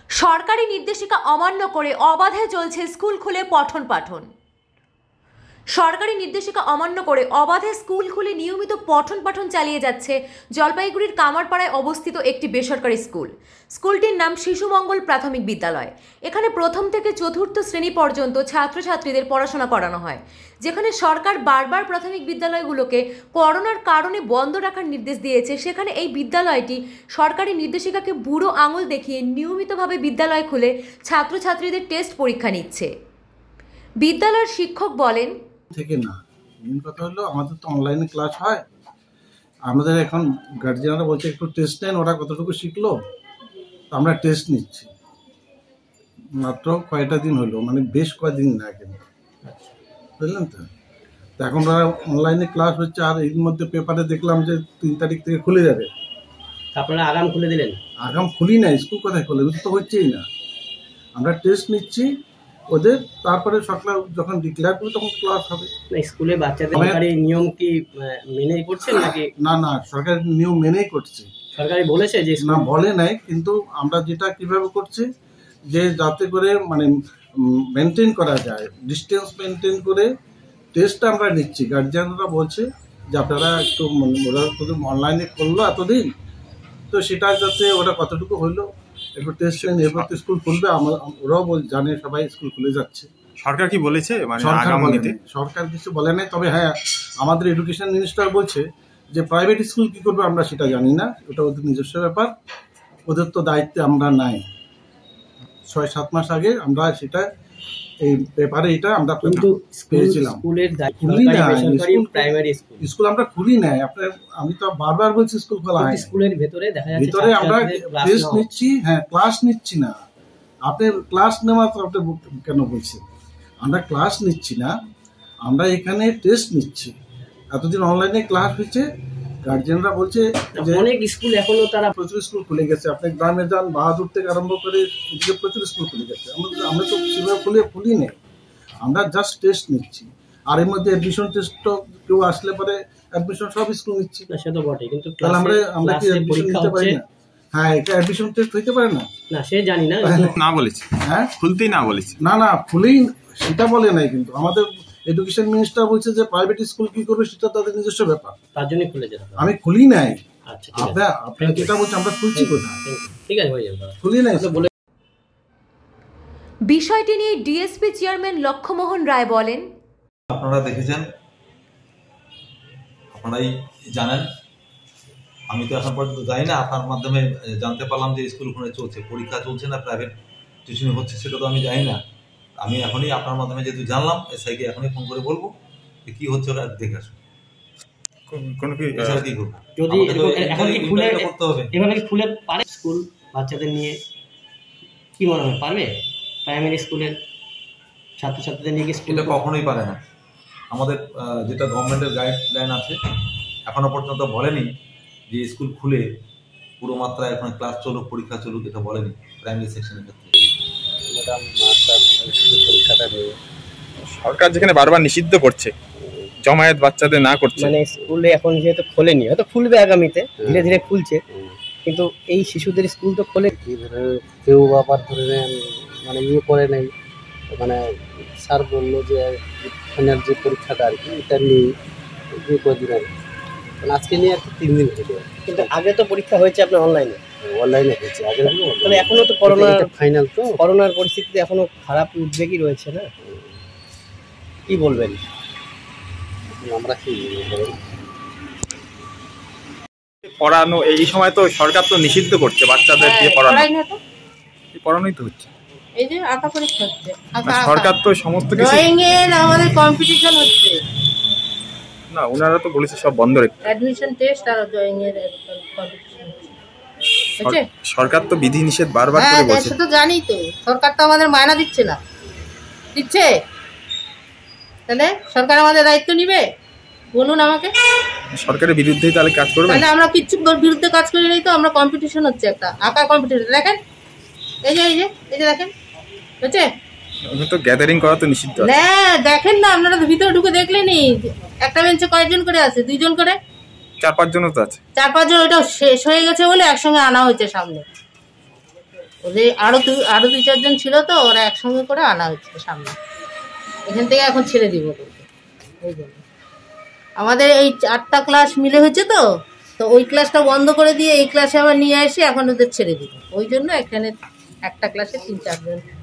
সরকারি নির্দেশিকা অমান্য করে অবাধে চলছে স্কুল খুলে পঠন পাঠন। সরকারি নির্দেশিকা অমান্য করে অবাধে স্কুল খুলে নিয়মিত পঠন পাঠন চালিয়ে যাচ্ছে জলপাইগুড়ির কামারপাড়ায় অবস্থিত একটি বেসরকারি স্কুল। স্কুলটির নাম শিশু মঙ্গল প্রাথমিক বিদ্যালয়। এখানে প্রথম থেকে চতুর্থ শ্রেণী পর্যন্ত ছাত্রছাত্রীদের পড়াশোনা করানো হয়। যেখানে সরকার বারবার প্রাথমিক বিদ্যালয়গুলোকে করোনার কারণে বন্ধ রাখার নির্দেশ দিয়েছে, সেখানে এই বিদ্যালয়টি সরকারি নির্দেশিকাকে বুড়ো আঙুল দেখিয়ে নিয়মিতভাবে বিদ্যালয় খুলে ছাত্রছাত্রীদের টেস্ট পরীক্ষা নিচ্ছে। বিদ্যালয়ের শিক্ষক বলেন, থেকে না, মেন কথা হলো আমাদের তো অনলাইনে ক্লাস হয়, আমাদের এখন গার্জিয়ানরা বলছে একটু টেস্ট নেন, ওরা কতটুকু শিখলো আমরা টেস্ট নিচ্ছি। মাত্র কয়টা দিন হলো, মানে বেশ কয়েকদিন না, কিন্তু বুঝলেন তো। এখন ওরা অনলাইনে ক্লাস হচ্ছে, আর এর মধ্যে পেপারে দেখলাম যে 3 তারিখ থেকে খুলে যাবে। আপনারা আগাম খুলে দিলেন? আগাম খুলি না, স্কুল কোথায় খুলে, তো হচ্ছেই না। আমরা টেস্ট নিচ্ছি ওদের, তারপরে সরকার যখন ডিক্লেয়ার করবে তখন ক্লাস হবে। স্কুলে বাচ্চাদের সরকারি নিয়ম কি মেনেই করছেন নাকি? না না, সরকারি নিয়ম মেনেই করছে। সরকারি বলেছে যে না, বলে নাই, কিন্তু আমরা যেটা কিভাবে করছি যে যাতে করে মানে মেনটেন করা যায়, ডিস্টেন্স মেনটেন করে টেস্টটা আমরা নিচ্ছি। গার্জিয়ানরা বলছে যে আপনারা একটু ওরা অনলাইনে করলো এতদিন, তো সেটা যাতে ওরা কতটুকু হইলো একটু টেস্ট এরপর স্কুল খুলবে। ওরাও জানে সবাই স্কুল খুলে যাচ্ছে। সরকার কি বলেছে? সরকার কিছু বলে নাই, তবে হ্যাঁ আমাদের এডুকেশন মিনিস্টার বলছে যে প্রাইভেট স্কুল কি করবে আমরা সেটা জানি না, ওটা ওদের নিজস্ব ব্যাপার, ওদের তো দায়িত্বে আমরা নাই। 6-7 মাস আগে আমরা সেটা এই পেপারে এটা আমরা পেয়েছিলাম। স্কুল আমরা খুলি নাই, আপনার আমি তো বারবার বলছি স্কুল খোলা হয়। স্কুলের ভেতরে দেখা যাচ্ছে ভিতরে আমরা টেস্ট নিচ্ছি, হ্যাঁ ক্লাস নিচ্ছি না। আপনি ক্লাস নেওয়া তো আপনি কেন বলছেন? আমরা ক্লাস নিচ্ছি না, আমরা এখানে টেস্ট নিচ্ছি। এতদিন অনলাইনে ক্লাস হয়েছে, গার্জিয়ানরা বলছে যে অনেক স্কুল এখনো তারা প্রচুর স্কুল খুলে গেছে। আপনি গ্রামে যান, বাহাদুর থেকে আরম্ভ করে প্রচুর স্কুল খুলে গেছে। আমরা তো সেভাবে খুলি নেই, আমরা জাস্ট টেস্ট নিচ্ছি। আর এর মধ্যে অ্যাডমিশন টেস্ট তো কেউ আসলে পরে অ্যাডমিশন সব স্কুল নিচ্ছি। সে তো বটে, কিন্তু আমরা কি অ্যাডমিশন নিতে পারি না? হ্যাঁ, এটা অ্যাডমিশন টেস্ট হইতে পারে না? না, সে জানি না, না বলেছে। হ্যাঁ, খুলতেই না বলেছে। না না, খুলেই সেটা বলে নাই, কিন্তু আমাদের এডুকেশন মিনিস্টার বলছে যে প্রাইভেট স্কুল কি করবে সেটা তাদের নিজস্ব ব্যাপার, তার জন্য খুলে যেতে হবে। আমি খুলি নাই। আচ্ছা, আপনি যেটা বলছেন আমরা খুলছি কোথায়? ঠিক আছে, হয়ে যাবে, খুলি নাই। বিষয়টি নিয়ে ডিএসপি চেয়ারম্যান লক্ষ্যমোহন রায় বলেন, আপনারা দেখেছেন, আপনারাই জানেন, আমি তো এখন পর্যন্ত যাই না, আপনার মাধ্যমে জানতে পারলাম যে স্কুল ওখানে চলছে, পরীক্ষা চলছে না প্রাইভেট টিউশন হচ্ছে সেটা তো আমি জানি না। আমি এখনই আপনার মাধ্যমে যেহেতু জানলাম, এসআইকে এখনই ফোন করে বলবো যে কি হচ্ছে ওরা দেখে আসুন। যদি এখন কি খুলে করতে হবে, এভাবে কি খুলে পারে স্কুল বাচ্চাদের নিয়ে? কি মনে হয় পারবে প্রাইমারি স্কুলের ছাত্রছাত্রীদের নিয়ে? এটা কখনোই পারে না। আমাদের যেটা গভর্নমেন্টের গাইডলাইন আছে, এখনো পর্যন্ত বলেনি যে স্কুল খুলে পুরো মাত্রায় এখন ক্লাস চলুক, পরীক্ষা চলুক, এটা বলেনি প্রাইমারি সেকশনের ক্ষেত্রে। সরকার যেখানে বারবার নিষিদ্ধ করছে, জমায়েত বাচ্চাদের না করছে, মানে স্কুলে এখন যেহেতু খোলেনি, হয়তো খুলবে আগামীতে, ধীরে ধীরে খুলছে, কিন্তু এই শিশুদের স্কুল তো খোলে। কেউ আবার ধরে মানে ইয়ে করে নাই, মানে স্যার বললো যে ফাইনাল যে পরীক্ষাটা আর কি এটা নিয়ে কদিন আগে, আজকে নিয়ে আর কি 3 দিন হলো। কিন্তু আগে তো পরীক্ষা হয়েছে আপনার অনলাইনে হয়েছে আগে, তবে এখনো তো করোনার ফাইনাল, তো করোনার পরিস্থিতিতে এখনো খারাপ উদ্বেগই রয়েছে না, কি বলবেন? আমরা কি পড়ানো এই সময় তো সরকার তো নিষিদ্ধ করছে বাচ্চাদের দিয়ে পড়ানোই তো হচ্ছে। এই যে আঁকা পরীক্ষা হচ্ছে, সরকার তো সমস্ত কিছু, ড্রয়িং এর আমাদের কম্পিটিশন হচ্ছে না, ওনারা তো বলেছে সব বন্ধ রেখে, অ্যাডমিশন টেস্ট আর ড্রয়িং এর কম্পিটিশন হচ্ছে। সরকার তো বিধি নিষেধ বারবার করে বলছে। সেটা তো জানি তো, সরকার তো আমাদের মায়না দিচ্ছে না, দিচ্ছে? তাহলে সরকার আমাদের দায়িত্ব নিবে? বলুন আমাকে। সরকারের বিরুদ্ধেই তাহলে কাজ করবে? তাহলে আমরা কিচ্ছু বিরুদ্ধে কাজ করি নাই তো, আমরা কম্পিটিশন হচ্ছে একটা আঁকা কম্পিটিশন। দেখেন এই যে দেখেন হচ্ছে, তো গ্যাদারিং করা তো নিষিদ্ধ। না দেখেন না, আপনারা তো ভিতরে ঢুকে দেখলেনি, একটা বেঞ্চে কয়েকজন করে আছে? 2 জন করে, 4-5 জনও তো আছে। 4-5 জন, ওটা শেষ হয়ে গেছে বলে একসঙ্গে আনা হয়েছে সামনে। ওদের আরো দুই চারজন ছিল, তো ওরা একসঙ্গে করে আনা হচ্ছে সামনে। এখান থেকে এখন ছেড়ে দিব ওদেরকে। ওই জন্য আমাদের এই 4টা ক্লাস মিলে হয়েছে, তো ওই ক্লাসটা বন্ধ করে দিয়ে এই ক্লাসে আবার নিয়ে এসে এখন ওদের ছেড়ে দিব। ওই জন্য এখানে একটা ক্লাসে 3-4 জন